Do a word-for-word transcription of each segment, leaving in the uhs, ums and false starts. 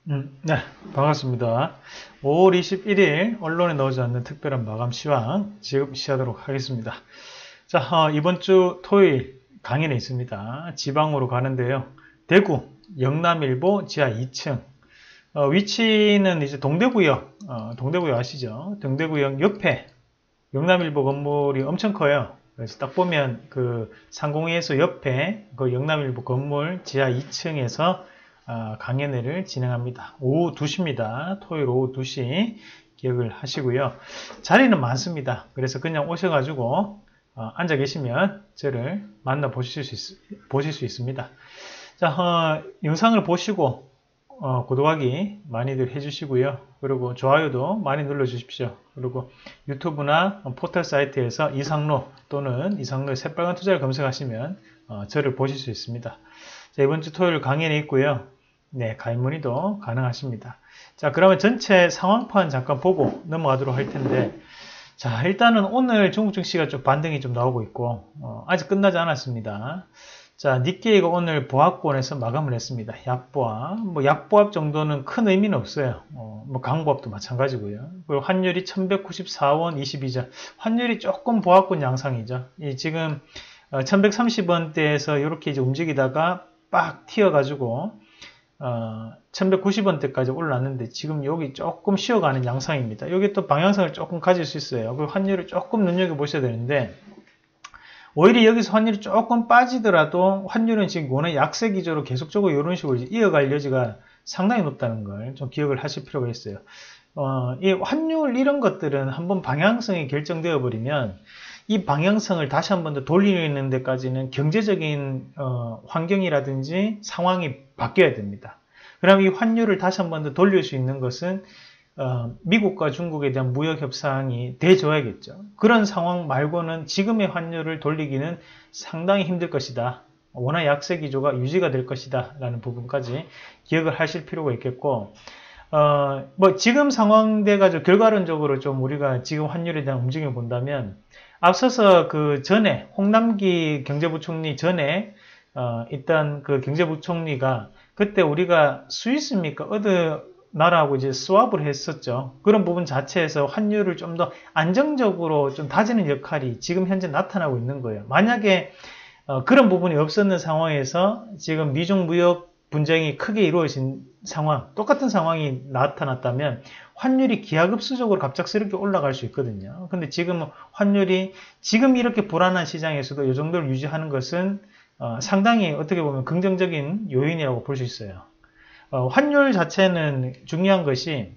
음, 네, 반갑습니다. 오월 이십일일 언론에 나오지 않는 특별한 마감 시황 지금 시작하도록 하겠습니다. 자, 어, 이번 주 토요일 강연에 있습니다. 지방으로 가는데요. 대구 영남일보 지하 이 층. 어, 위치는 이제 동대구역, 어, 동대구역 아시죠? 동대구역 옆에 영남일보 건물이 엄청 커요. 그래서 딱 보면 그 상공회의소 옆에 그 영남일보 건물 지하 이 층에서 아, 강연회를 진행합니다. 오후 두 시입니다. 토요일 오후 두 시 기억을 하시고요. 자리는 많습니다. 그래서 그냥 오셔가지고 어, 앉아 계시면 저를 만나 보실 수, 있, 보실 수 있습니다. 자, 어, 영상을 보시고 어, 구독하기 많이들 해주시고요. 그리고 좋아요도 많이 눌러주십시오. 그리고 유튜브나 포털 사이트에서 이상로 또는 이상로의 새빨간 투자를 검색하시면 어, 저를 보실 수 있습니다. 자, 이번 주 토요일 강연에 있고요. 네, 가입 문의도 가능하십니다. 자, 그러면 전체 상황판 잠깐 보고 넘어가도록 할 텐데, 자, 일단은 오늘 중국 증시가 좀 반등이 좀 나오고 있고, 어, 아직 끝나지 않았습니다. 자, 니케이가 오늘 보합권에서 마감을 했습니다. 약보합. 뭐, 약보합 정도는 큰 의미는 없어요. 어, 뭐, 강보합도 마찬가지고요. 그리고 환율이 천백구십사 원 이십이 전. 환율이 조금 보합권 양상이죠. 이 지금, 어, 천백삼십 원대에서 이렇게 이제 움직이다가 빡 튀어가지고, 어, 천백구십 원대까지 올랐는데 지금 여기 조금 쉬어가는 양상입니다. 여기 또 방향성을 조금 가질 수 있어요. 그 환율을 조금 눈여겨보셔야 되는데 오히려 여기서 환율이 조금 빠지더라도 환율은 지금 워낙 약세 기조로 계속적으로 이런 식으로 이어갈 여지가 상당히 높다는 걸 좀 기억을 하실 필요가 있어요. 어, 이 환율 이런 것들은 한번 방향성이 결정되어 버리면 이 방향성을 다시 한 번 더 돌리는 데까지는 경제적인 어, 환경이라든지 상황이 바뀌어야 됩니다. 그럼 이 환율을 다시 한 번 더 돌릴 수 있는 것은 어, 미국과 중국에 대한 무역 협상이 돼줘야겠죠. 그런 상황 말고는 지금의 환율을 돌리기는 상당히 힘들 것이다. 워낙 약세 기조가 유지가 될 것이다 라는 부분까지 기억을 하실 필요가 있겠고, 어, 뭐 지금 상황 돼가지고 결과론적으로 좀 우리가 지금 환율에 대한 움직임을 본다면 앞서서 그 전에 홍남기 경제부총리 전에 어, 있던 그 경제부총리가 그때 우리가 스위스입니까? 어느 나라하고 이제 스왑을 했었죠. 그런 부분 자체에서 환율을 좀 더 안정적으로 좀 다지는 역할이 지금 현재 나타나고 있는 거예요. 만약에 어, 그런 부분이 없었는 상황에서 지금 미중 무역 분쟁이 크게 이루어진 상황, 똑같은 상황이 나타났다면 환율이 기하급수적으로 갑작스럽게 올라갈 수 있거든요. 근데 지금 환율이 지금 이렇게 불안한 시장에서도 이 정도를 유지하는 것은 어, 상당히 어떻게 보면 긍정적인 요인이라고 볼 수 있어요. 어, 환율 자체는 중요한 것이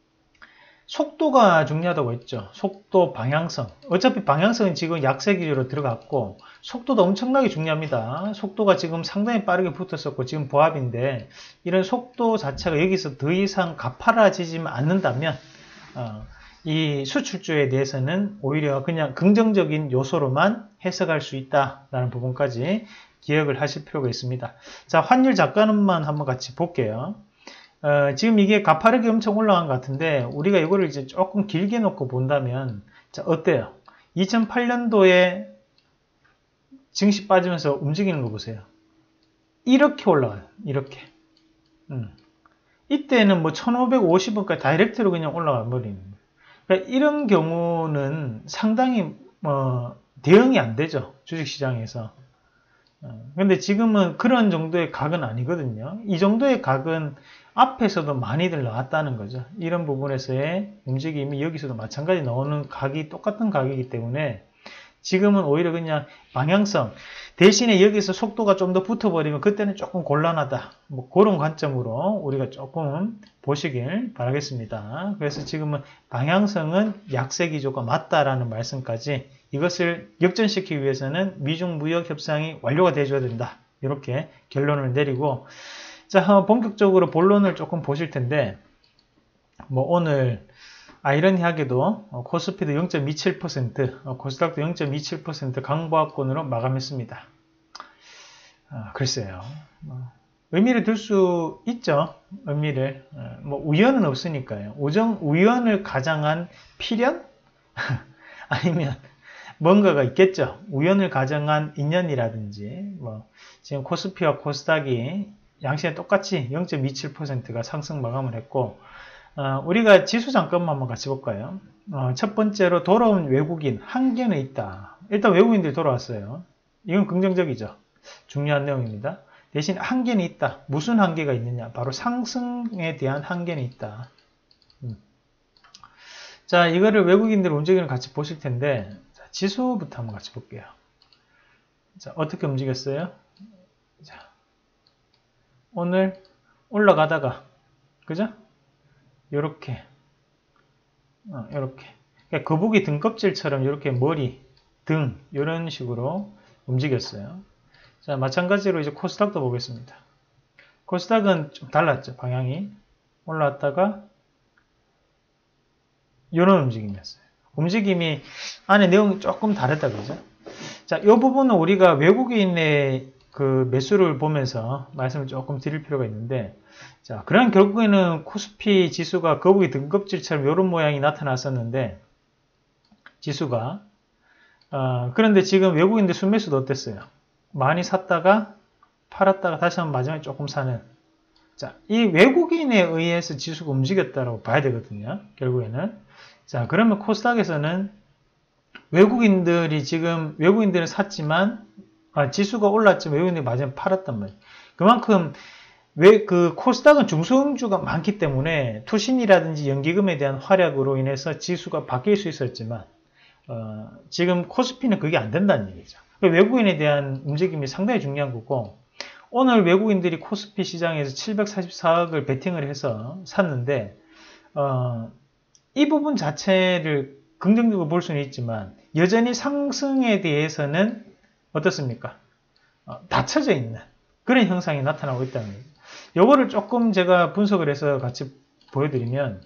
속도가 중요하다고 했죠. 속도, 방향성. 어차피 방향성은 지금 약세 기조로 들어갔고 속도도 엄청나게 중요합니다. 속도가 지금 상당히 빠르게 붙었었고 지금 보합인데 이런 속도 자체가 여기서 더 이상 가파라지지 않는다면 어, 이 수출주에 대해서는 오히려 그냥 긍정적인 요소로만 해석할 수 있다라는 부분까지 기억을 하실 필요가 있습니다. 자, 환율 작가는만 한번 같이 볼게요. 어, 지금 이게 가파르게 엄청 올라간 것 같은데 우리가 이거를 이제 조금 길게 놓고 본다면 자, 어때요? 이천팔 년도에 증시 빠지면서 움직이는 거 보세요. 이렇게 올라가요. 이렇게. 음. 이때는 뭐 천오백오십 원까지 다이렉트로 그냥 올라가 버리는 거예요. 그러니까 이런 경우는 상당히 뭐 대응이 안 되죠. 주식시장에서. 근데 지금은 그런 정도의 각은 아니거든요. 이 정도의 각은 앞에서도 많이들 나왔다는 거죠. 이런 부분에서의 움직임이 여기서도 마찬가지 나오는 각이 똑같은 각이기 때문에 지금은 오히려 그냥 방향성 대신에 여기서 속도가 좀 더 붙어버리면 그때는 조금 곤란하다. 뭐 그런 관점으로 우리가 조금 보시길 바라겠습니다. 그래서 지금은 방향성은 약세 기조가 맞다라는 말씀까지 이것을 역전시키기 위해서는 미중 무역 협상이 완료가 돼줘야 된다. 이렇게 결론을 내리고 자 본격적으로 본론을 조금 보실 텐데 뭐 오늘 아이러니하게도 코스피도 영 점 이칠 퍼센트, 코스닥도 영 점 이칠 퍼센트 강보합권으로 마감했습니다. 아, 글쎄요. 의미를 둘 수 있죠. 의미를. 뭐 우연은 없으니까요. 우정, 우연을 가장한 필연? 아니면 뭔가가 있겠죠. 우연을 가정한 인연이라든지 뭐 지금 코스피와 코스닥이 양시에 똑같이 영 점 이칠 퍼센트가 상승 마감을 했고, 어, 우리가 지수 잠깐만 한번 같이 볼까요? 어, 첫 번째로 돌아온 외국인 한계는 있다. 일단 외국인들이 돌아왔어요. 이건 긍정적이죠. 중요한 내용입니다. 대신 한계는 있다. 무슨 한계가 있느냐? 바로 상승에 대한 한계는 있다. 음. 자, 이거를 외국인들 움직임을 같이 보실 텐데, 자, 지수부터 한번 같이 볼게요. 자, 어떻게 움직였어요? 자, 오늘 올라가다가, 그죠? 요렇게, 어, 요렇게. 그러니까 거북이 등껍질처럼 이렇게 머리, 등, 이런 식으로 움직였어요. 자, 마찬가지로 이제 코스닥도 보겠습니다. 코스닥은 좀 달랐죠, 방향이. 올라왔다가, 이런 움직임이었어요. 움직임이, 안에 내용이 조금 다르다, 그죠? 자, 이 부분은 우리가 외국인의 그 매수를 보면서 말씀을 조금 드릴 필요가 있는데, 자, 그럼 결국에는 코스피 지수가 거북이 등껍질처럼 이런 모양이 나타났었는데, 지수가, 어, 그런데 지금 외국인들 순매수도 어땠어요? 많이 샀다가 팔았다가 다시 한번 마지막에 조금 사는. 자, 이 외국인에 의해서 지수가 움직였다고 봐야 되거든요. 결국에는. 자, 그러면 코스닥에서는 외국인들이 지금, 외국인들은 샀지만, 아, 지수가 올랐지만 외국인들이 마지막에 팔았단 말이에요. 그만큼, 왜, 그, 코스닥은 중소형주가 많기 때문에 투신이라든지 연기금에 대한 활약으로 인해서 지수가 바뀔 수 있었지만, 어, 지금 코스피는 그게 안 된다는 얘기죠. 외국인에 대한 움직임이 상당히 중요한 거고, 오늘 외국인들이 코스피 시장에서 칠백사십사억을 베팅을 해서 샀는데, 어, 이 부분 자체를 긍정적으로 볼 수는 있지만, 여전히 상승에 대해서는 어떻습니까? 어, 닫혀져 있는 그런 형상이 나타나고 있다는 거예요. 요거를 조금 제가 분석을 해서 같이 보여드리면,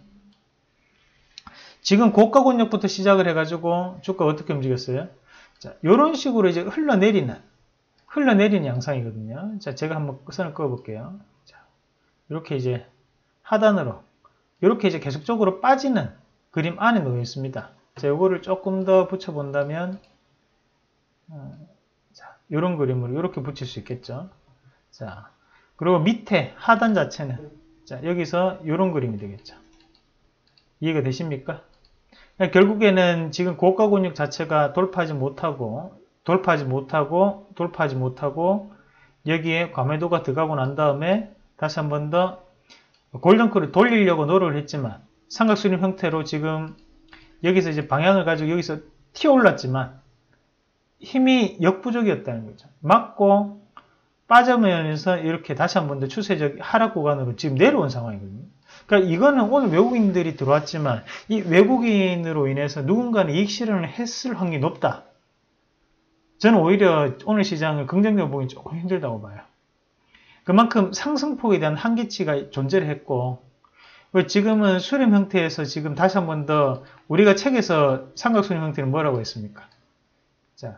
지금 고가 권역부터 시작을 해가지고 주가 어떻게 움직였어요? 자, 요런 식으로 이제 흘러내리는, 흘러내리는 양상이거든요. 자, 제가 한번 선을 그어볼게요. 자, 이렇게 이제 하단으로, 이렇게 이제 계속적으로 빠지는 그림 안에 놓여 있습니다. 자, 요거를 조금 더 붙여본다면, 어, 자, 요런 그림으로 이렇게 붙일 수 있겠죠. 자, 그리고 밑에 하단 자체는, 자, 여기서 요런 그림이 되겠죠. 이해가 되십니까? 결국에는 지금 고가 권역 자체가 돌파하지 못하고 돌파하지 못하고 돌파하지 못하고 여기에 과매도가 들어가고 난 다음에 다시 한 번 더 골든크를 돌리려고 노력을 했지만 삼각수렴 형태로 지금 여기서 이제 방향을 가지고 여기서 튀어 올랐지만 힘이 역부족이었다는 거죠. 맞고 빠져면서 이렇게 다시 한 번 더 추세적 하락 구간으로 지금 내려온 상황이거든요. 그러니까 이거는 오늘 외국인들이 들어왔지만 이 외국인으로 인해서 누군가는 이익 실현을 했을 확률이 높다. 저는 오히려 오늘 시장을 긍정적으로 보기 조금 힘들다고 봐요. 그만큼 상승폭에 대한 한계치가 존재를 했고 지금은 수렴 형태에서 지금 다시 한 번 더 우리가 책에서 삼각수렴 형태는 뭐라고 했습니까? 자,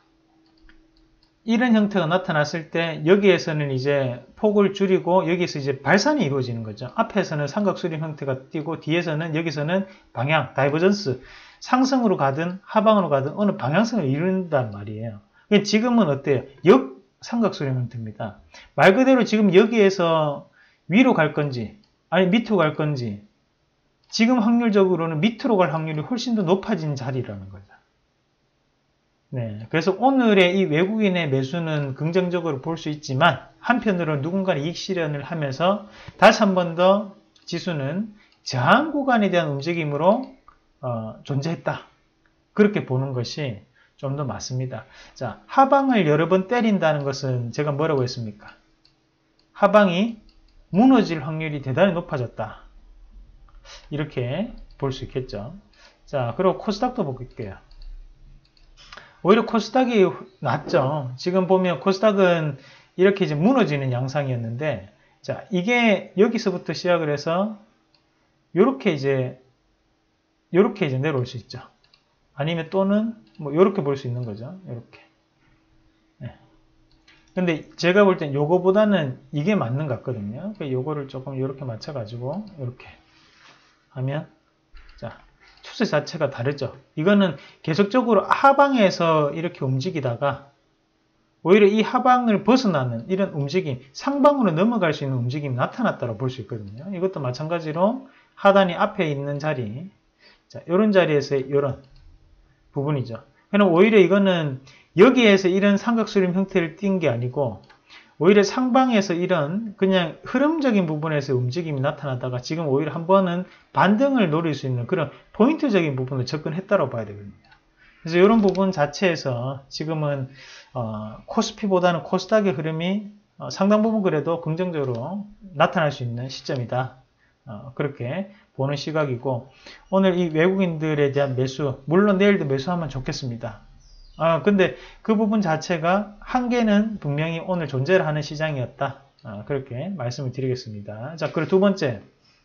이런 형태가 나타났을 때 여기에서는 이제 폭을 줄이고 여기서 이제 발산이 이루어지는 거죠. 앞에서는 삼각수렴 형태가 띄고 뒤에서는 여기서는 방향, 다이버전스, 상승으로 가든 하방으로 가든 어느 방향성을 이룬단 말이에요. 지금은 어때요? 역 삼각수렴 형태입니다. 말 그대로 지금 여기에서 위로 갈 건지 아니 밑으로 갈 건지 지금 확률적으로는 밑으로 갈 확률이 훨씬 더 높아진 자리라는 거죠. 네, 그래서 오늘의 이 외국인의 매수는 긍정적으로 볼 수 있지만 한편으로는 누군가는 이익 실현을 하면서 다시 한 번 더 지수는 저항 구간에 대한 움직임으로 어, 존재했다. 그렇게 보는 것이 좀 더 맞습니다. 자, 하방을 여러 번 때린다는 것은 제가 뭐라고 했습니까? 하방이 무너질 확률이 대단히 높아졌다. 이렇게 볼 수 있겠죠. 자, 그리고 코스닥도 볼게요. 오히려 코스닥이 낫죠. 지금 보면 코스닥은 이렇게 이제 무너지는 양상이었는데, 자, 이게 여기서부터 시작을 해서, 요렇게 이제, 요렇게 이제 내려올 수 있죠. 아니면 또는, 뭐, 요렇게 볼 수 있는 거죠. 요렇게. 네. 근데 제가 볼 땐 요거보다는 이게 맞는 것 같거든요. 그러니까 요거를 조금 요렇게 맞춰가지고, 요렇게 하면, 자. 추세 자체가 다르죠. 이거는 계속적으로 하방에서 이렇게 움직이다가 오히려 이 하방을 벗어나는 이런 움직임, 상방으로 넘어갈 수 있는 움직임이 나타났다고 볼 수 있거든요. 이것도 마찬가지로 하단이 앞에 있는 자리, 자, 이런 자리에서의 이런 부분이죠. 그럼 오히려 이거는 여기에서 이런 삼각수렴 형태를 띈 게 아니고 오히려 상방에서 이런 그냥 흐름적인 부분에서 움직임이 나타나다가 지금 오히려 한 번은 반등을 노릴 수 있는 그런 포인트적인 부분을 접근했다고 봐야 되거든요. 그래서 이런 부분 자체에서 지금은 어, 코스피보다는 코스닥의 흐름이 어, 상당 부분 그래도 긍정적으로 나타날 수 있는 시점이다. 어, 그렇게 보는 시각이고, 오늘 이 외국인들에 대한 매수, 물론 내일도 매수하면 좋겠습니다. 아, 근데 그 부분 자체가 한계는 분명히 오늘 존재를 하는 시장이었다. 아, 그렇게 말씀을 드리겠습니다. 자, 그리고 두 번째.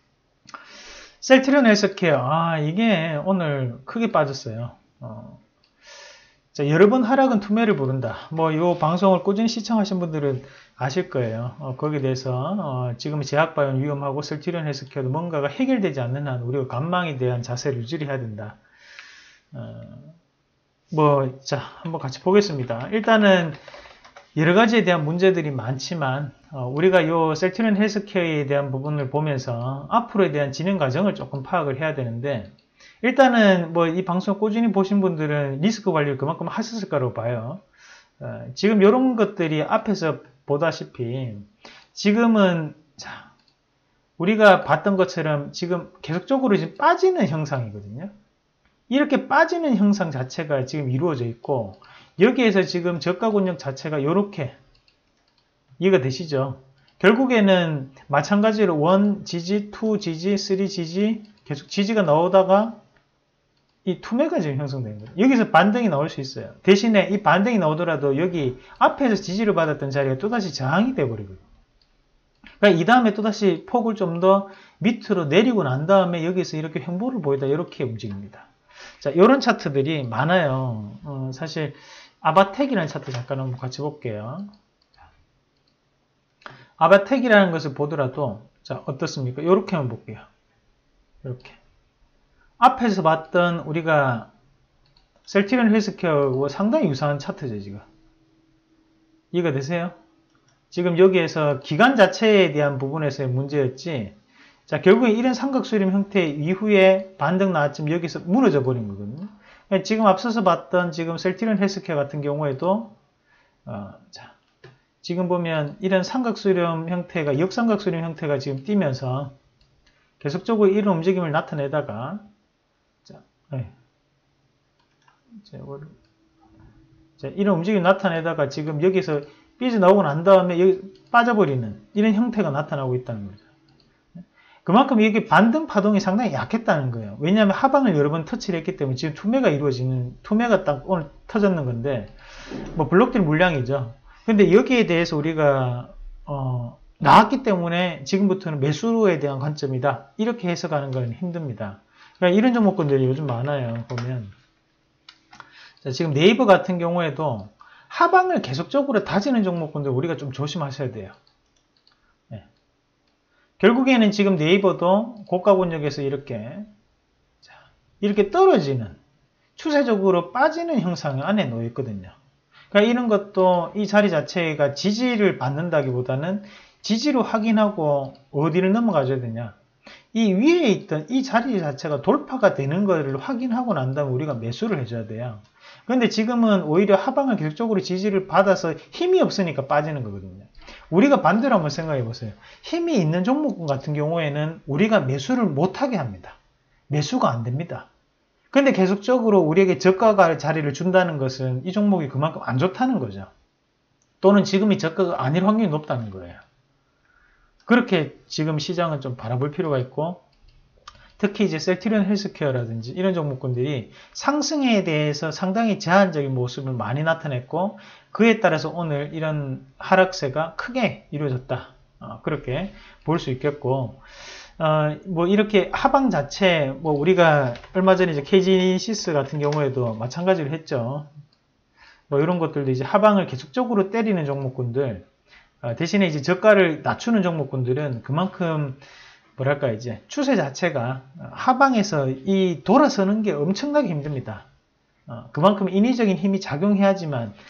셀트리온 헬스케어. 아, 이게 오늘 크게 빠졌어요. 어. 자, 여러 번 하락은 투매를 부른다. 뭐, 이 방송을 꾸준히 시청하신 분들은 아실 거예요. 어, 거기에 대해서, 어, 지금 제약바이오는 위험하고 셀트리온 헬스케어도 뭔가가 해결되지 않는 한 우리가 관망에 대한 자세를 유지를 해야 된다. 어, 뭐, 자, 한번 같이 보겠습니다. 일단은, 여러 가지에 대한 문제들이 많지만, 어, 우리가 이 셀트리온 헬스케어에 대한 부분을 보면서 앞으로에 대한 진행 과정을 조금 파악을 해야 되는데, 일단은 뭐 이 방송 꾸준히 보신 분들은 리스크 관리를 그만큼 하셨을 거라고 봐요. 어, 지금 이런 것들이 앞에서 보다시피 지금은 자, 우리가 봤던 것처럼 지금 계속적으로 지금 빠지는 형상이거든요. 이렇게 빠지는 형상 자체가 지금 이루어져 있고 여기에서 지금 저가 권역 자체가 이렇게 이해가 되시죠? 결국에는 마찬가지로 일 지지, 이 지지, 삼 지지 계속 지지가 나오다가 이 투매가 지금 형성된 거예요. 여기서 반등이 나올 수 있어요. 대신에 이 반등이 나오더라도 여기 앞에서 지지를 받았던 자리가 또다시 저항이 돼버리거든요. 그러니까 이 다음에 또다시 폭을 좀 더 밑으로 내리고 난 다음에 여기서 이렇게 횡보를 보이다 이렇게 움직입니다. 자, 이런 차트들이 많아요. 어, 사실 아바텍이라는 차트 잠깐 한번 같이 볼게요. 아바텍이라는 것을 보더라도 자 어떻습니까? 이렇게 한번 볼게요. 이렇게 앞에서 봤던 우리가 셀트리온 헬스케어하고 상당히 유사한 차트죠. 지금 이해가 되세요? 지금 여기에서 기간 자체에 대한 부분에서의 문제였지. 자, 결국에 이런 삼각수렴 형태 이후에 반등 나왔지만 여기서 무너져 버린 거거든요. 지금 앞서서 봤던 지금 셀트리온 헬스케어 같은 경우에도 어, 자, 지금 보면 이런 삼각수렴 형태가 역삼각수렴 형태가 지금 뛰면서 계속적으로 이런 움직임을 나타내다가 자, 네. 자, 이런 움직임을 나타내다가 지금 여기서 삐져나오고 난 다음에 여기 빠져버리는 이런 형태가 나타나고 있다는 거죠. 그만큼 이게 반등 파동이 상당히 약했다는 거예요. 왜냐하면 하방을 여러 번 터치를 했기 때문에 지금 투매가 이루어지는, 투매가 딱 오늘 터졌는 건데, 뭐 블록들 물량이죠. 근데 여기에 대해서 우리가, 어, 나왔기 때문에 지금부터는 매수에 대한 관점이다. 이렇게 해석하는 건 힘듭니다. 그러니까 이런 종목군들이 요즘 많아요. 보면. 자, 지금 네이버 같은 경우에도 하방을 계속적으로 다지는 종목군들 우리가 좀 조심하셔야 돼요. 네. 결국에는 지금 네이버도 고가 권역에서 이렇게, 자, 이렇게 떨어지는, 추세적으로 빠지는 형상 안에 놓여 있거든요. 그러니까 이런 것도 이 자리 자체가 지지를 받는다기보다는 지지로 확인하고 어디를 넘어가줘야 되냐. 이 위에 있던 이 자리 자체가 돌파가 되는 것을 확인하고 난 다음에 우리가 매수를 해줘야 돼요. 그런데 지금은 오히려 하방을 계속적으로 지지를 받아서 힘이 없으니까 빠지는 거거든요. 우리가 반대로 한번 생각해 보세요. 힘이 있는 종목군 같은 경우에는 우리가 매수를 못하게 합니다. 매수가 안 됩니다. 근데 계속적으로 우리에게 저가가 자리를 준다는 것은 이 종목이 그만큼 안 좋다는 거죠. 또는 지금이 저가가 아닐 확률이 높다는 거예요. 그렇게 지금 시장은 좀 바라볼 필요가 있고, 특히 이제 셀트리온 헬스케어라든지 이런 종목군들이 상승에 대해서 상당히 제한적인 모습을 많이 나타냈고, 그에 따라서 오늘 이런 하락세가 크게 이루어졌다. 어, 그렇게 볼 수 있겠고, 어, 뭐 이렇게 하방 자체, 뭐 우리가 얼마 전에 이제 케이지니시스 같은 경우에도 마찬가지로 했죠. 뭐 이런 것들도 이제 하방을 계속적으로 때리는 종목군들, 어, 대신에 이제 저가를 낮추는 종목군들은 그만큼 뭐랄까 이제 추세 자체가 하방에서 이 돌아서는 게 엄청나게 힘듭니다. 어, 그만큼 인위적인 힘이 작용해야지만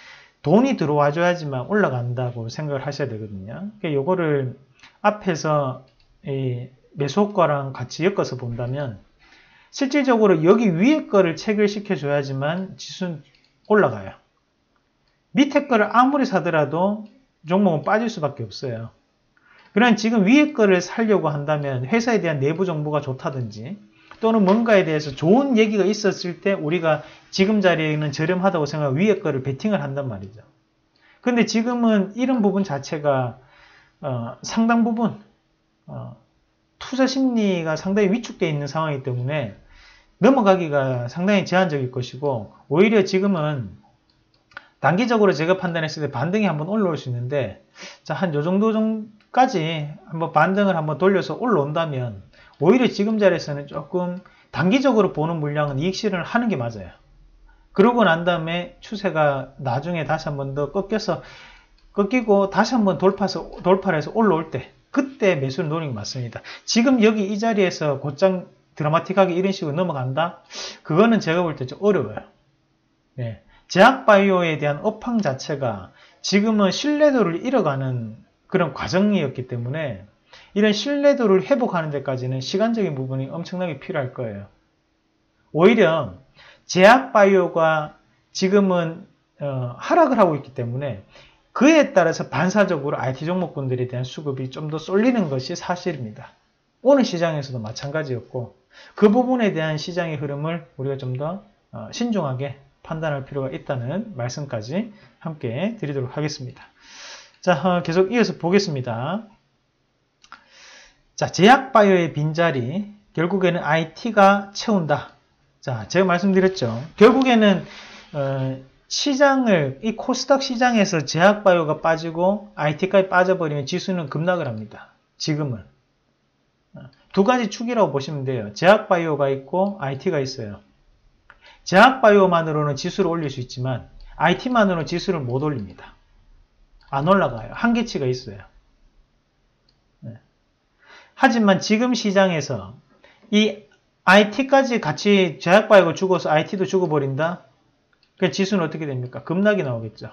돈이 들어와줘야지만 올라간다고 생각을 하셔야 되거든요. 그러니까 요거를 앞에서 이 매수효과랑 같이 엮어서 본다면 실질적으로 여기 위에 거를 체결시켜 줘야지만 지수는 올라가요. 밑에 거를 아무리 사더라도 종목은 빠질 수밖에 없어요. 그러나 지금 위에 거를 살려고 한다면 회사에 대한 내부 정보가 좋다든지 또는 뭔가에 대해서 좋은 얘기가 있었을 때 우리가 지금 자리에는 저렴하다고 생각하고 위에 거를 베팅을 한단 말이죠. 근데 지금은 이런 부분 자체가 어, 상당 부분 어, 투자 심리가 상당히 위축되어 있는 상황이기 때문에 넘어가기가 상당히 제한적일 것이고 오히려 지금은 단기적으로 제가 판단했을 때 반등이 한번 올라올 수 있는데 자, 한 요 정도 까지 한번 반등을 한번 돌려서 올라온다면 오히려 지금 자리에서는 조금 단기적으로 보는 물량은 이익 실현을 하는 게 맞아요. 그러고 난 다음에 추세가 나중에 다시 한번 더 꺾여서 꺾이고 다시 한번 돌파해서, 돌파를 해서 올라올 때 그때 매수를 노리는 게 맞습니다. 지금 여기 이 자리에서 곧장 드라마틱하게 이런 식으로 넘어간다? 그거는 제가 볼 때 좀 어려워요. 네. 제약바이오에 대한 업황 자체가 지금은 신뢰도를 잃어가는 그런 과정이었기 때문에 이런 신뢰도를 회복하는 데까지는 시간적인 부분이 엄청나게 필요할 거예요. 오히려 제약바이오가 지금은 어, 하락을 하고 있기 때문에 그에 따라서 반사적으로 아이티 종목군들에 대한 수급이 좀 더 쏠리는 것이 사실입니다. 오늘 시장에서도 마찬가지였고 그 부분에 대한 시장의 흐름을 우리가 좀 더 어, 신중하게 판단할 필요가 있다는 말씀까지 함께 드리도록 하겠습니다. 자, 어, 계속 이어서 보겠습니다. 자, 제약바이오의 빈자리, 결국에는 아이티가 채운다. 자, 제가 말씀드렸죠. 결국에는, 어, 시장을, 이 코스닥 시장에서 제약바이오가 빠지고 아이티까지 빠져버리면 지수는 급락을 합니다. 지금은. 두 가지 축이라고 보시면 돼요. 제약바이오가 있고 아이티가 있어요. 제약바이오만으로는 지수를 올릴 수 있지만 아이티만으로는 지수를 못 올립니다. 안 올라가요. 한계치가 있어요. 네. 하지만 지금 시장에서 이 아이티까지 같이 제약바이오가 죽어서 아이티도 죽어버린다? 그 지수는 어떻게 됩니까? 급락이 나오겠죠.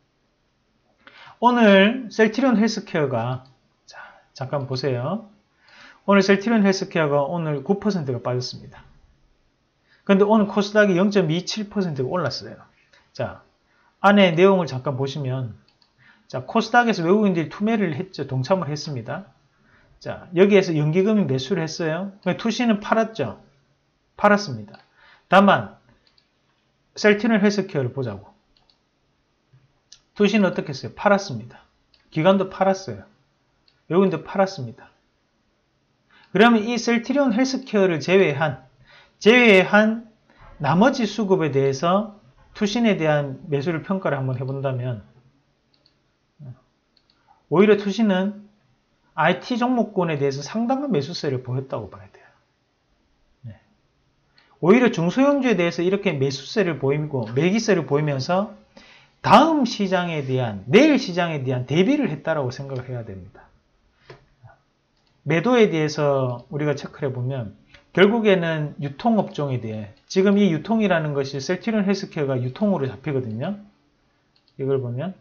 오늘 셀트리온 헬스케어가 자, 잠깐 보세요. 오늘 셀트리온 헬스케어가 오늘 구 퍼센트가 빠졌습니다. 그런데 오늘 코스닥이 영 점 이칠 퍼센트가 올랐어요. 자, 안에 내용을 잠깐 보시면 자, 코스닥에서 외국인들이 투매를 했죠. 동참을 했습니다. 자, 여기에서 연기금이 매수를 했어요. 투시는 팔았죠. 팔았습니다. 다만 셀트리온 헬스케어를 보자고. 투시는 어떻게 했어요? 팔았습니다. 기관도 팔았어요. 외국인도 팔았습니다. 그러면 이 셀트리온 헬스케어를 제외한 제외한 나머지 수급에 대해서 투신에 대한 매수를 평가를 한번 해본다면 오히려 투신은 아이티 종목군에 대해서 상당한 매수세를 보였다고 봐야 돼요. 네. 오히려 중소형주에 대해서 이렇게 매수세를 보이고 매기세를 보이면서 다음 시장에 대한 내일 시장에 대한 대비를 했다라고 생각을 해야 됩니다. 매도에 대해서 우리가 체크를 해보면 결국에는 유통업종에 대해 지금 이 유통이라는 것이 셀트리온 헬스케어가 유통으로 잡히거든요. 이걸 보면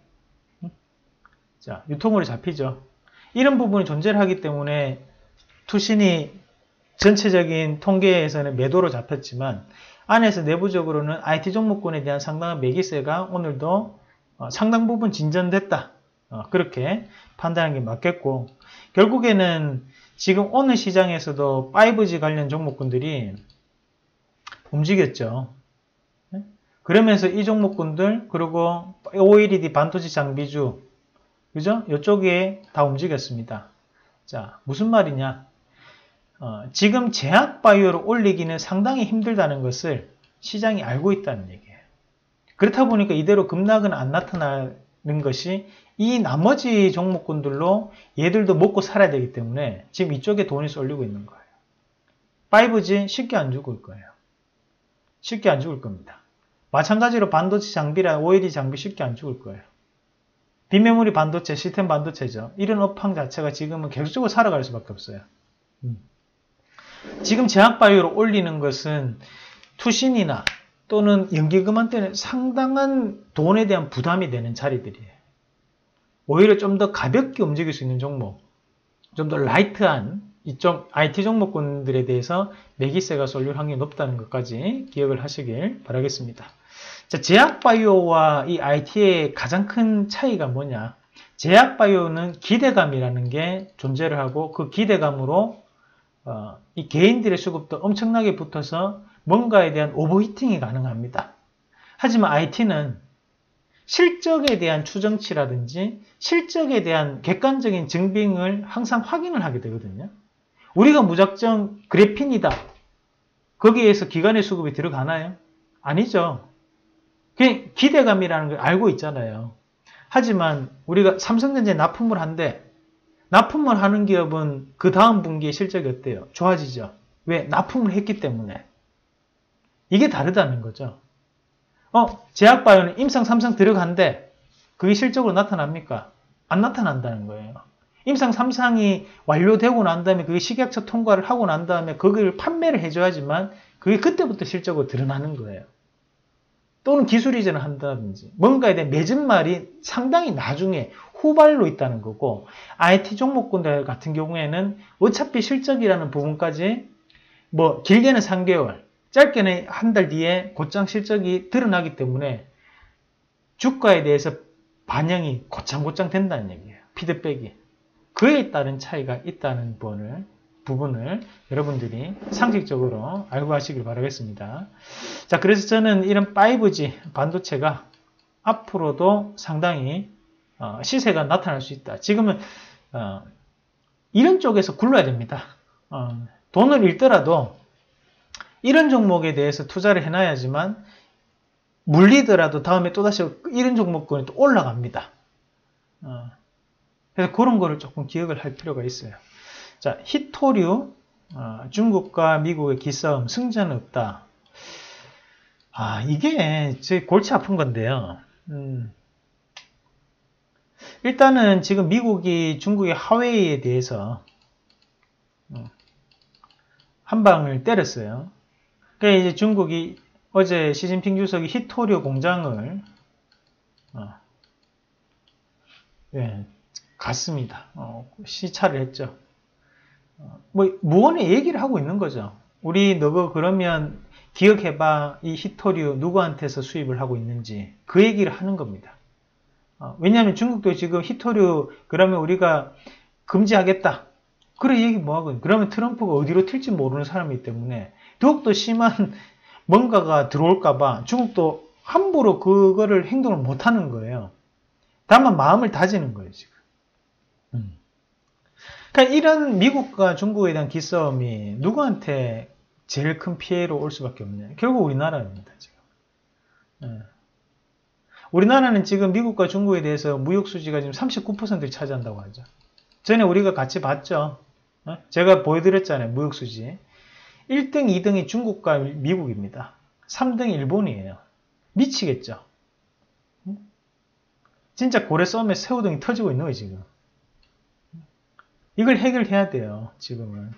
자 유통으로 잡히죠. 이런 부분이 존재를 하기 때문에 투신이 전체적인 통계에서는 매도로 잡혔지만 안에서 내부적으로는 아이티 종목군에 대한 상당한 매기세가 오늘도 상당 부분 진전됐다. 그렇게 판단하는 게 맞겠고 결국에는 지금 오늘 시장에서도 파이브지 관련 종목군들이 움직였죠. 그러면서 이 종목군들 그리고 오엘이디 반도체 장비주 그죠? 이쪽에 다 움직였습니다. 자, 무슨 말이냐? 어, 지금 제약바이오를 올리기는 상당히 힘들다는 것을 시장이 알고 있다는 얘기예요. 그렇다 보니까 이대로 급락은 안 나타나는 것이 이 나머지 종목군들로 얘들도 먹고 살아야 되기 때문에 지금 이쪽에 돈이 쏠리고 있는 거예요. 파이브지 쉽게 안 죽을 거예요. 쉽게 안 죽을 겁니다. 마찬가지로 반도체 장비라 오엘이디 장비 쉽게 안 죽을 거예요. 빈메모리 반도체, 시스템 반도체죠. 이런 업황 자체가 지금은 계속적으로 살아갈 수밖에 없어요. 음. 지금 제약바이오를 올리는 것은 투신이나 또는 연기금한 때는 상당한 돈에 대한 부담이 되는 자리들이에요. 오히려 좀 더 가볍게 움직일 수 있는 종목, 좀 더 라이트한 이쪽 아이티 종목군들에 대해서 매기세가 쏠릴 확률이 높다는 것까지 기억을 하시길 바라겠습니다. 자, 제약바이오와 이 아이티의 가장 큰 차이가 뭐냐? 제약바이오는 기대감이라는 게 존재를 하고 그 기대감으로 어, 이 개인들의 수급도 엄청나게 붙어서 뭔가에 대한 오버히팅이 가능합니다. 하지만 아이티는 실적에 대한 추정치라든지 실적에 대한 객관적인 증빙을 항상 확인을 하게 되거든요. 우리가 무작정 그래핀이다. 거기에서 기관의 수급이 들어가나요? 아니죠. 그냥 기대감이라는 걸 알고 있잖아요. 하지만 우리가 삼성전자에 납품을 한대. 납품을 하는 기업은 그 다음 분기에 실적이 어때요? 좋아지죠. 왜? 납품을 했기 때문에. 이게 다르다는 거죠. 어, 제약바이오는 임상 삼 상 들어간대. 그게 실적으로 나타납니까? 안 나타난다는 거예요. 임상 삼 상이 완료되고 난 다음에 그게 식약처 통과를 하고 난 다음에 그걸 판매를 해줘야지만 그게 그때부터 실적으로 드러나는 거예요. 또는 기술 이전을 한다든지 뭔가에 대한 매진말이 상당히 나중에 후발로 있다는 거고 아이티 종목군들 같은 경우에는 어차피 실적이라는 부분까지 뭐 길게는 삼 개월 짧게는 한 달 뒤에 곧장 실적이 드러나기 때문에 주가에 대해서 반영이 곧장곧장 된다는 얘기예요. 피드백이. 그에 따른 차이가 있다는 부분을, 부분을 여러분들이 상식적으로 알고 가시길 바라겠습니다. 자, 그래서 저는 이런 파이브지 반도체가 앞으로도 상당히 어, 시세가 나타날 수 있다. 지금은 어, 이런 쪽에서 굴러야 됩니다. 어, 돈을 잃더라도 이런 종목에 대해서 투자를 해놔야지만 물리더라도 다음에 또다시 이런 종목군이 또 올라갑니다. 어, 그래서 그런 거를 조금 기억을 할 필요가 있어요. 자, 히토류, 어, 중국과 미국의 기싸움, 승자는 없다. 아, 이게 제 골치 아픈 건데요. 음, 일단은 지금 미국이 중국의 화웨이에 대해서 음, 한 방을 때렸어요. 그러니까 이제 중국이 어제 시진핑 주석이 히토류 공장을 어, 예, 갔습니다. 어, 시찰을 했죠. 어, 뭐 무언의 얘기를 하고 있는 거죠. 우리 너가 그러면 기억해봐. 이 히토류 누구한테서 수입을 하고 있는지 그 얘기를 하는 겁니다. 어, 왜냐하면 중국도 지금 히토류 그러면 우리가 금지하겠다. 그래 얘기 뭐하고 그러면 트럼프가 어디로 튈지 모르는 사람이기 때문에 더욱더 심한 뭔가가 들어올까봐 중국도 함부로 그거를 행동을 못하는 거예요. 다만 마음을 다지는 거예요 지금. 음. 그러니까 이런 미국과 중국에 대한 기싸움이 누구한테 제일 큰 피해로 올 수밖에 없냐. 결국 우리나라입니다 지금. 네. 우리나라는 지금 미국과 중국에 대해서 무역 수지가 지금 삼십구 퍼센트를 차지한다고 하죠. 전에 우리가 같이 봤죠. 제가 보여드렸잖아요. 무역 수지. 일 등, 이 등이 중국과 미국입니다. 삼 등이 일본이에요. 미치겠죠. 진짜 고래 싸움에 새우등이 터지고 있는 거예요, 지금. 이걸 해결해야 돼요, 지금은.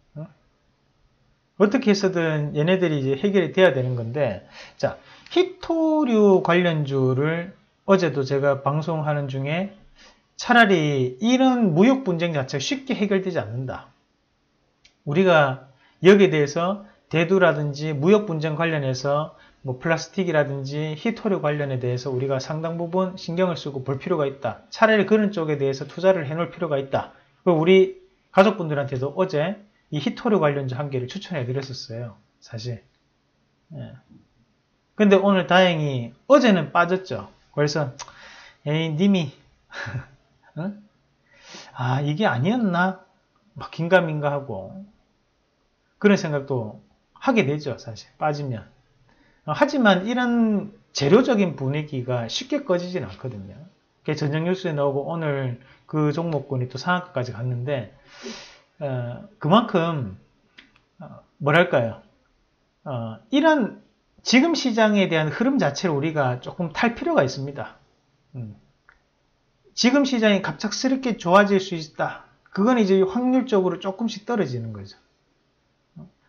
어떻게 해서든 얘네들이 이제 해결이 돼야 되는 건데, 자, 히토류 관련주를 어제도 제가 방송하는 중에 차라리 이런 무역 분쟁 자체가 쉽게 해결되지 않는다. 우리가 여기에 대해서 대두라든지 무역 분쟁 관련해서 뭐 플라스틱이라든지 히토류 관련에 대해서 우리가 상당 부분 신경을 쓰고 볼 필요가 있다. 차라리 그런 쪽에 대해서 투자를 해놓을 필요가 있다. 그리고 우리 가족분들한테도 어제 이 히토류 관련주 한 개를 추천해 드렸었어요. 사실. 예. 근데 오늘 다행히 어제는 빠졌죠. 그래서 에이 님이 어? 아 이게 아니었나? 막 긴가민가 하고 그런 생각도 하게 되죠. 사실 빠지면. 어, 하지만 이런 재료적인 분위기가 쉽게 꺼지진 않거든요. 저녁 뉴스에 나오고 오늘 그 종목군이 또 상한가까지 갔는데 어, 그만큼 어, 뭐랄까요? 어, 이런 지금 시장에 대한 흐름 자체를 우리가 조금 탈 필요가 있습니다. 음. 지금 시장이 갑작스럽게 좋아질 수 있다. 그건 이제 확률적으로 조금씩 떨어지는 거죠.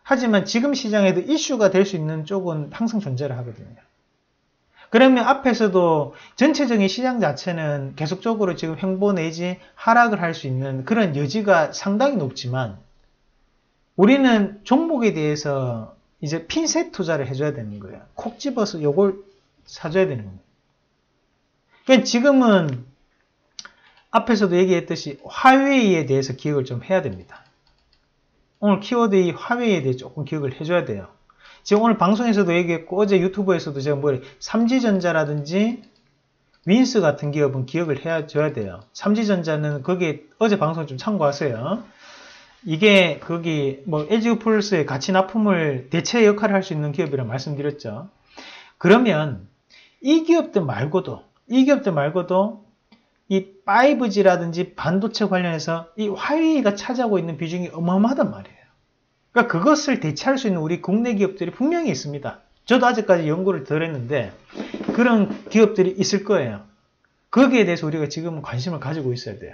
하지만 지금 시장에도 이슈가 될 수 있는 쪽은 항상 존재를 하거든요. 그러면 앞에서도 전체적인 시장 자체는 계속적으로 지금 횡보 내지 하락을 할 수 있는 그런 여지가 상당히 높지만 우리는 종목에 대해서 이제 핀셋 투자를 해줘야 되는 거예요. 콕 집어서 요걸 사줘야 되는 거예요. 그러니까 지금은 앞에서도 얘기했듯이 화웨이에 대해서 기억을 좀 해야 됩니다. 오늘 키워드 이 화웨이에 대해 조금 기억을 해줘야 돼요. 지금 오늘 방송에서도 얘기했고 어제 유튜브에서도 제가 뭐 삼지전자라든지 윈스 같은 기업은 기억을 해줘야 돼요. 삼지전자는 거기에 어제 방송 좀 참고하세요. 이게 거기 뭐 엘지우플러스의 가치 납품을 대체 역할을 할 수 있는 기업이라고 말씀드렸죠. 그러면 이 기업들 말고도 이 기업들 말고도 이 파이브지라든지 반도체 관련해서 이 화웨이가 차지하고 있는 비중이 어마어마하단 말이에요. 그러니까 그것을 대체할 수 있는 우리 국내 기업들이 분명히 있습니다. 저도 아직까지 연구를 덜 했는데 그런 기업들이 있을 거예요. 거기에 대해서 우리가 지금 관심을 가지고 있어야 돼요.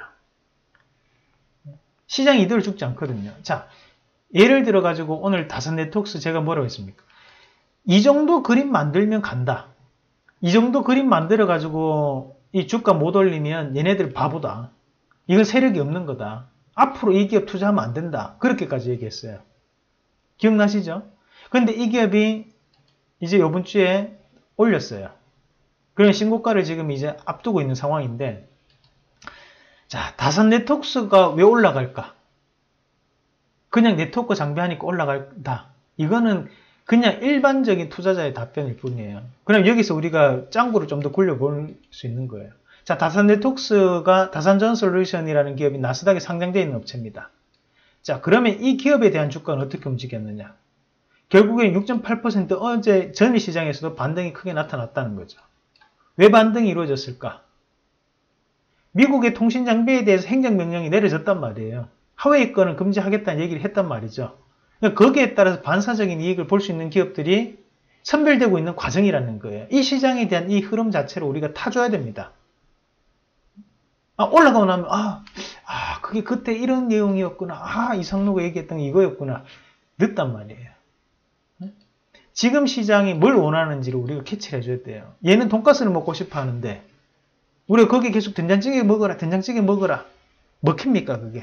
시장이 이대로 죽지 않거든요. 자, 예를 들어 가지고 오늘 다산 네트워크스 제가 뭐라고 했습니까? 이 정도 그림 만들면 간다. 이 정도 그림 만들어 가지고 이 주가 못 올리면 얘네들 바보다. 이건 세력이 없는 거다. 앞으로 이 기업 투자하면 안 된다. 그렇게까지 얘기했어요. 기억나시죠? 근데 이 기업이 이제 이번 주에 올렸어요. 그런 신고가를 지금 이제 앞두고 있는 상황인데, 자, 다산 네트워크스가 왜 올라갈까? 그냥 네트워크 장비하니까 올라간다. 이거는 그냥 일반적인 투자자의 답변일 뿐이에요. 그럼 여기서 우리가 짱구를 좀 더 굴려볼 수 있는 거예요. 자, 다산 네트워크스가 다산전솔루션이라는 기업이 나스닥에 상장되어 있는 업체입니다. 자, 그러면 이 기업에 대한 주가는 어떻게 움직였느냐? 결국엔 육 점 팔 퍼센트 어제 전일 시장에서도 반등이 크게 나타났다는 거죠. 왜 반등이 이루어졌을까? 미국의 통신 장비에 대해서 행정명령이 내려졌단 말이에요. 하웨이 거는 금지하겠다는 얘기를 했단 말이죠. 그러니까 거기에 따라서 반사적인 이익을 볼 수 있는 기업들이 선별되고 있는 과정이라는 거예요. 이 시장에 대한 이 흐름 자체를 우리가 타줘야 됩니다. 아, 올라가고 나면 아, 아, 그게 그때 이런 내용이었구나. 아, 이상로가 얘기했던 게 이거였구나. 늦단 말이에요. 지금 시장이 뭘 원하는지를 우리가 캐치를 해줘야 돼요. 얘는 돈가스를 먹고 싶어 하는데 우리가 거기 계속 된장찌개 먹어라, 된장찌개 먹어라. 먹힙니까, 그게?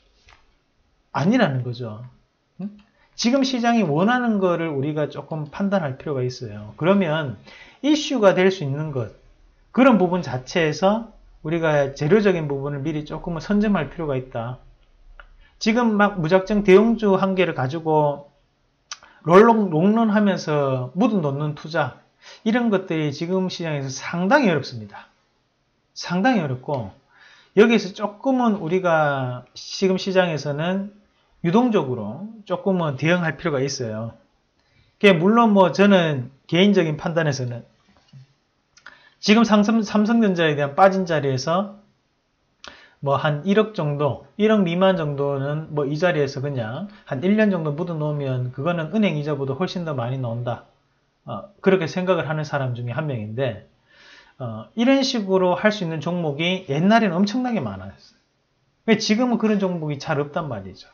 아니라는 거죠. 지금 시장이 원하는 거를 우리가 조금 판단할 필요가 있어요. 그러면 이슈가 될 수 있는 것, 그런 부분 자체에서 우리가 재료적인 부분을 미리 조금은 선점할 필요가 있다. 지금 막 무작정 대형주 한 개를 가지고 롤롱, 롱런 하면서 묻어 놓는 투자, 이런 것들이 지금 시장에서 상당히 어렵습니다. 상당히 어렵고, 여기서 조금은 우리가 지금 시장에서는 유동적으로 조금은 대응할 필요가 있어요. 물론 뭐 저는 개인적인 판단에서는 지금 삼성, 삼성전자에 대한 빠진 자리에서 뭐 한 일억 정도, 일억 미만 정도는 뭐 이 자리에서 그냥 한 일 년 정도 묻어 놓으면 그거는 은행 이자보다 훨씬 더 많이 나온다. 어, 그렇게 생각을 하는 사람 중에 한 명인데, 어, 이런 식으로 할 수 있는 종목이 옛날에는 엄청나게 많았어요. 지금은 그런 종목이 잘 없단 말이죠.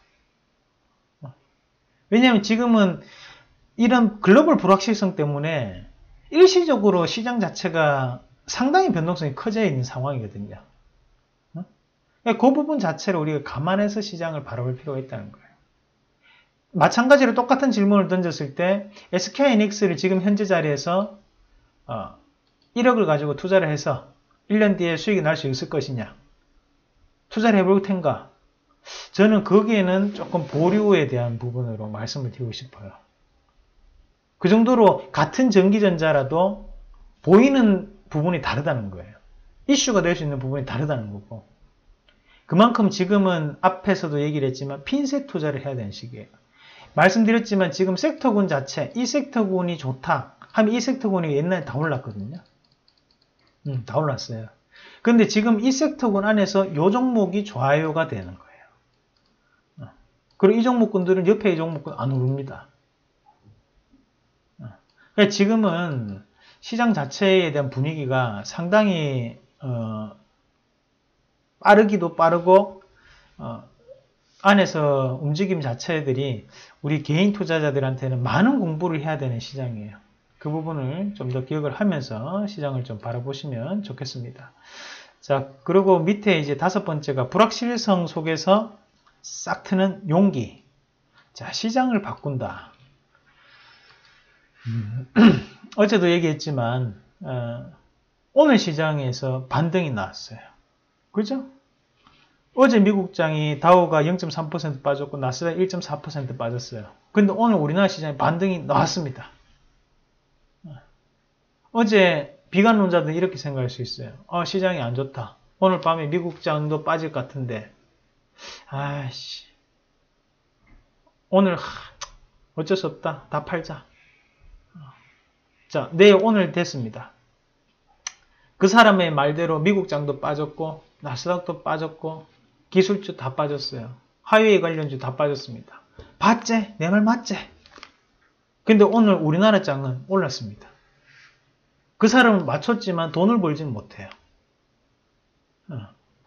왜냐하면 지금은 이런 글로벌 불확실성 때문에 일시적으로 시장 자체가 상당히 변동성이 커져 있는 상황이거든요. 그 부분 자체를 우리가 감안해서 시장을 바라볼 필요가 있다는 거예요. 마찬가지로 똑같은 질문을 던졌을 때 에스케이하이닉스를 지금 현재 자리에서 어, 일억을 가지고 투자를 해서 일 년 뒤에 수익이 날 수 있을 것이냐, 투자를 해볼 텐가? 저는 거기에는 조금 보류에 대한 부분으로 말씀을 드리고 싶어요. 그 정도로 같은 전기전자라도 보이는 부분이 다르다는 거예요. 이슈가 될 수 있는 부분이 다르다는 거고, 그만큼 지금은 앞에서도 얘기를 했지만 핀셋 투자를 해야 되는 시기예요. 말씀드렸지만 지금 섹터군 자체, 이 섹터군이 좋다 하면 이 섹터군이 옛날에 다 올랐거든요. 음, 다 올랐어요. 근데 지금 이 섹터군 안에서 이 종목이 좋아요가 되는 거예요. 그리고 이 종목군들은 옆에 이 종목군 안 오릅니다. 그러니까 지금은 시장 자체에 대한 분위기가 상당히 어, 빠르기도 빠르고 어, 안에서 움직임 자체들이 우리 개인 투자자들한테는 많은 공부를 해야 되는 시장이에요. 그 부분을 좀 더 기억을 하면서 시장을 좀 바라보시면 좋겠습니다. 자, 그리고 밑에 이제 다섯 번째가 불확실성 속에서 싹 트는 용기. 자, 시장을 바꾼다. 음, 어제도 얘기했지만 어, 오늘 시장에서 반등이 나왔어요. 그죠? 어제 미국장이 다우가 영 점 삼 퍼센트 빠졌고 나스닥 일 점 사 퍼센트 빠졌어요. 근데 오늘 우리나라 시장에 반등이 나왔습니다. 어제 비관론자들은 이렇게 생각할 수 있어요. 어, 시장이 안 좋다. 오늘 밤에 미국장도 빠질 것 같은데 아이씨 오늘 하, 어쩔 수 없다. 다 팔자. 자, 내일 오늘 됐습니다. 그 사람의 말대로 미국장도 빠졌고 나스닥도 빠졌고 기술주 다 빠졌어요. 하이웨이 관련주 다 빠졌습니다. 봤지? 내 말 맞지? 근데 오늘 우리나라 장은 올랐습니다. 그 사람은 맞췄지만 돈을 벌지는 못해요. 어.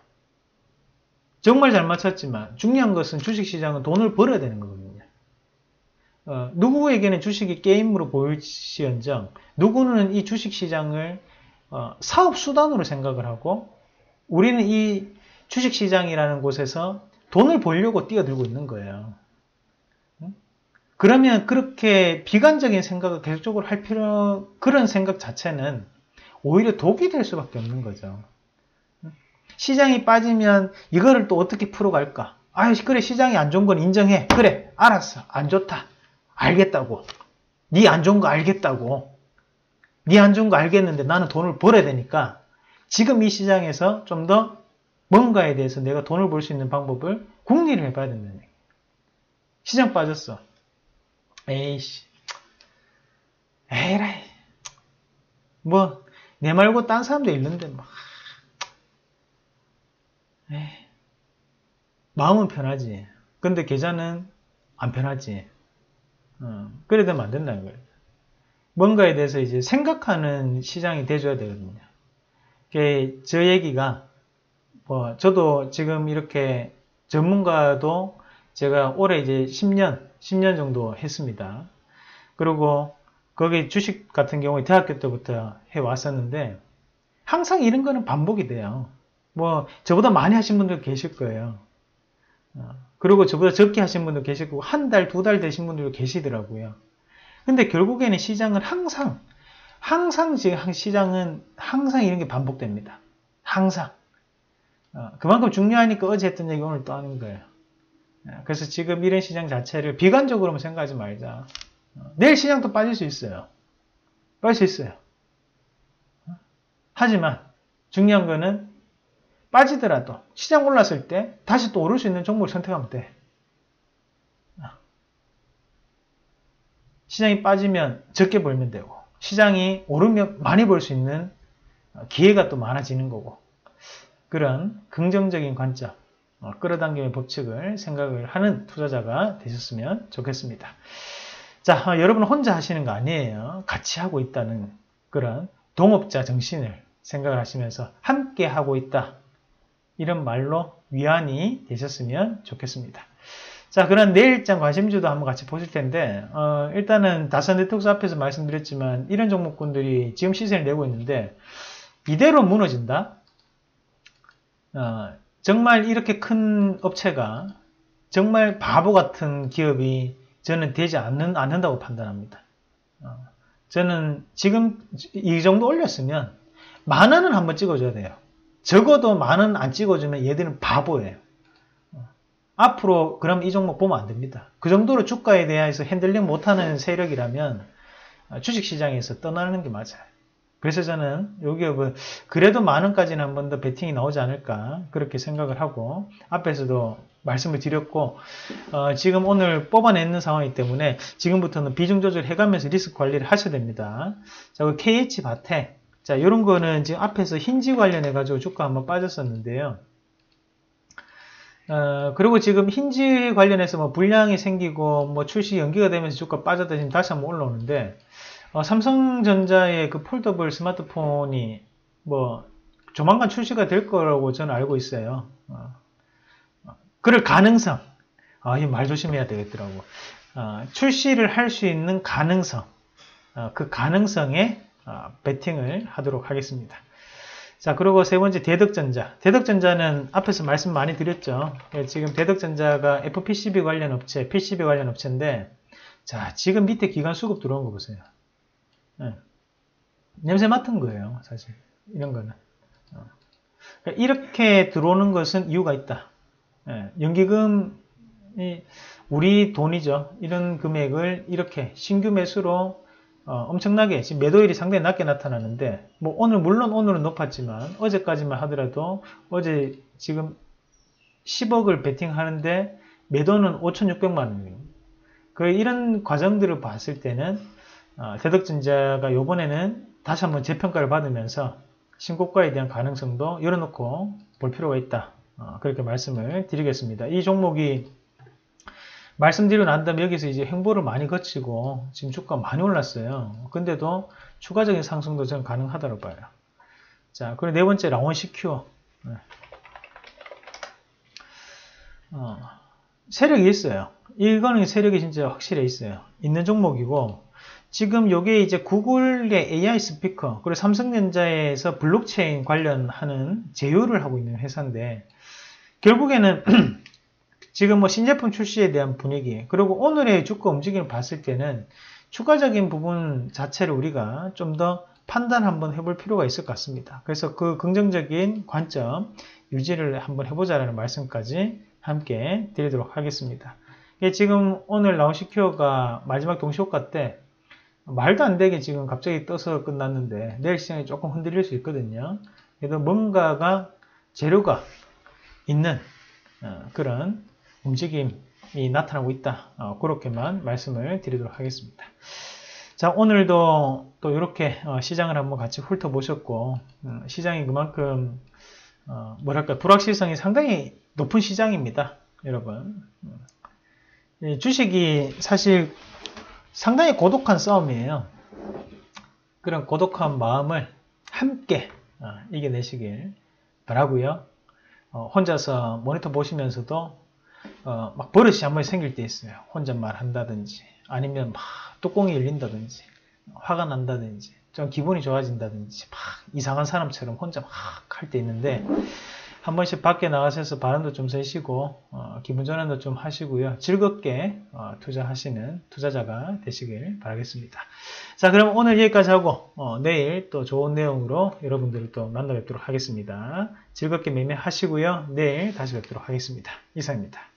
정말 잘 맞췄지만 중요한 것은 주식시장은 돈을 벌어야 되는 거거든요. 어, 누구에게는 주식이 게임으로 보일지언정 누구는 이 주식시장을 어, 사업수단으로 생각을 하고 우리는 이 주식시장이라는 곳에서 돈을 벌려고 뛰어들고 있는 거예요. 응? 그러면 그렇게 비관적인 생각을 계속적으로 할 필요, 그런 생각 자체는 오히려 독이 될 수밖에 없는 거죠. 응? 시장이 빠지면 이거를 또 어떻게 풀어갈까? 아, 그래, 시장이 안 좋은 건 인정해. 그래, 알았어. 안 좋다. 알겠다고. 네 안 좋은 거 알겠다고. 네 안 좋은 거 알겠는데 나는 돈을 벌어야 되니까 지금 이 시장에서 좀 더 뭔가에 대해서 내가 돈을 벌 수 있는 방법을 궁리를 해봐야 된다는 얘기예요. 시장 빠졌어. 에이씨. 에이라이. 뭐, 내 말고 딴 사람도 있는데, 뭐. 에이. 마음은 편하지. 근데 계좌는 안 편하지. 어, 그래 되면 안 된다는 거예요. 뭔가에 대해서 이제 생각하는 시장이 돼줘야 되거든요. 저 얘기가, 뭐, 저도 지금 이렇게 전문가도 제가 올해 이제 십 년, 십 년 정도 했습니다. 그리고 거기 주식 같은 경우에 대학교 때부터 해 왔었는데, 항상 이런 거는 반복이 돼요. 뭐, 저보다 많이 하신 분들 계실 거예요. 그리고 저보다 적게 하신 분도 계실 거고, 한 달, 두 달 되신 분들도 계시더라고요. 근데 결국에는 시장은 항상, 항상 지금 시장은 항상 이런 게 반복됩니다. 항상. 어, 그만큼 중요하니까 어제 했던 얘기 오늘 또 하는 거예요. 그래서 지금 이런 시장 자체를 비관적으로만 생각하지 말자. 어, 내일 시장도 빠질 수 있어요. 빠질 수 있어요. 어? 하지만 중요한 거는 빠지더라도 시장 올랐을 때 다시 또 오를 수 있는 종목을 선택하면 돼. 어. 시장이 빠지면 적게 벌면 되고 시장이 오르면 많이 벌 수 있는 기회가 또 많아지는 거고 그런 긍정적인 관점, 어, 끌어당김의 법칙을 생각을 하는 투자자가 되셨으면 좋겠습니다. 자, 어, 여러분 혼자 하시는 거 아니에요. 같이 하고 있다는 그런 동업자 정신을 생각을 하시면서 함께 하고 있다. 이런 말로 위안이 되셨으면 좋겠습니다. 자, 그럼 내일장 관심주도 한번 같이 보실 텐데 어, 일단은 다산 네트워크스 앞에서 말씀드렸지만 이런 종목군들이 지금 시세를 내고 있는데 이대로 무너진다? 어, 정말 이렇게 큰 업체가 정말 바보 같은 기업이 저는 되지 않는, 않는다고 판단합니다. 어, 저는 지금 이 정도 올렸으면 만 원은 한번 찍어줘야 돼요. 적어도 만 원 안 찍어주면 얘들은 바보예요. 어, 앞으로 그럼 이 종목 보면 안 됩니다. 그 정도로 주가에 대해서 핸들링 못하는 세력이라면 주식시장에서 떠나는 게 맞아요. 그래서 저는 이 기업은 그래도 만 원까지는 한 번 더 베팅이 나오지 않을까 그렇게 생각을 하고 앞에서도 말씀을 드렸고 어, 지금 오늘 뽑아내는 상황이기 때문에 지금부터는 비중 조절 해가면서 리스크 관리를 하셔야 됩니다. 자, 그 케이에이치 바텍 자, 이런 거는 지금 앞에서 힌지 관련해 가지고 주가 한번 빠졌었는데요. 어, 그리고 지금 힌지 관련해서 뭐 불량이 생기고 뭐 출시 연기가 되면서 주가 빠졌다 지금 다시 한번 올라오는데 어, 삼성전자의 그 폴더블 스마트폰이 뭐 조만간 출시가 될 거라고 저는 알고 있어요. 어, 그럴 가능성, 아, 이 말 조심해야 되겠더라고. 어, 출시를 할 수 있는 가능성, 어, 그 가능성에 어, 베팅을 하도록 하겠습니다. 자, 그리고 세 번째 대덕전자. 대덕전자는 앞에서 말씀 많이 드렸죠. 예, 지금 대덕전자가 에프피씨비 관련 업체, 피씨비 관련 업체인데, 자, 지금 밑에 기관 수급 들어온 거 보세요. 예. 냄새 맡은 거예요, 사실. 이런 거는. 어. 그러니까 이렇게 들어오는 것은 이유가 있다. 예. 연기금이 우리 돈이죠. 이런 금액을 이렇게 신규 매수로 어, 엄청나게 지금 매도율이 상당히 낮게 나타나는데, 뭐 오늘 물론 오늘은 높았지만 어제까지만 하더라도 어제 지금 십억을 베팅하는데 매도는 오천육백만 원이에요. 그 이런 과정들을 봤을 때는 어, 대덕전자가 요번에는 다시 한번 재평가를 받으면서 신고가에 대한 가능성도 열어놓고 볼 필요가 있다. 어, 그렇게 말씀을 드리겠습니다. 이 종목이 말씀드리고 난 다음에 여기서 이제 횡보를 많이 거치고 지금 주가 많이 올랐어요. 근데도 추가적인 상승도 저는 가능하다고 봐요. 자, 그리고 네 번째 라원 시큐어. 네. 어, 세력이 있어요. 이거는 세력이 진짜 확실히 있어요. 있는 종목이고, 지금 요게 이제 구글의 에이아이 스피커, 그리고 삼성전자에서 블록체인 관련하는 제휴를 하고 있는 회사인데, 결국에는 지금 뭐 신제품 출시에 대한 분위기, 그리고 오늘의 주가 움직임을 봤을 때는 추가적인 부분 자체를 우리가 좀 더 판단 한번 해볼 필요가 있을 것 같습니다. 그래서 그 긍정적인 관점 유지를 한번 해보자라는 말씀까지 함께 드리도록 하겠습니다. 지금 오늘 라운시큐어가 마지막 동시효과 때 말도 안 되게 지금 갑자기 떠서 끝났는데 내일 시장이 조금 흔들릴 수 있거든요. 그래도 뭔가가 재료가 있는 그런 움직임이 나타나고 있다. 어, 그렇게만 말씀을 드리도록 하겠습니다. 자, 오늘도 또 이렇게 어, 시장을 한번 같이 훑어보셨고, 음, 시장이 그만큼 어, 뭐랄까 불확실성이 상당히 높은 시장입니다, 여러분. 음, 주식이 사실 상당히 고독한 싸움이에요. 그런 고독한 마음을 함께 어, 이겨내시길 바라고요. 어, 혼자서 모니터 보시면서도 어, 막 버릇이 한 번 생길 때 있어요. 혼잣말 한다든지, 아니면 막 뚜껑이 열린다든지, 화가 난다든지, 좀 기분이 좋아진다든지, 막 이상한 사람처럼 혼자 막 할 때 있는데, 한 번씩 밖에 나가셔서 바람도 좀 쐬시고, 어, 기분 전환도 좀 하시고요. 즐겁게 어, 투자하시는 투자자가 되시길 바라겠습니다. 자, 그럼 오늘 여기까지 하고, 어, 내일 또 좋은 내용으로 여러분들을 또 만나 뵙도록 하겠습니다. 즐겁게 매매하시고요. 내일 다시 뵙도록 하겠습니다. 이상입니다.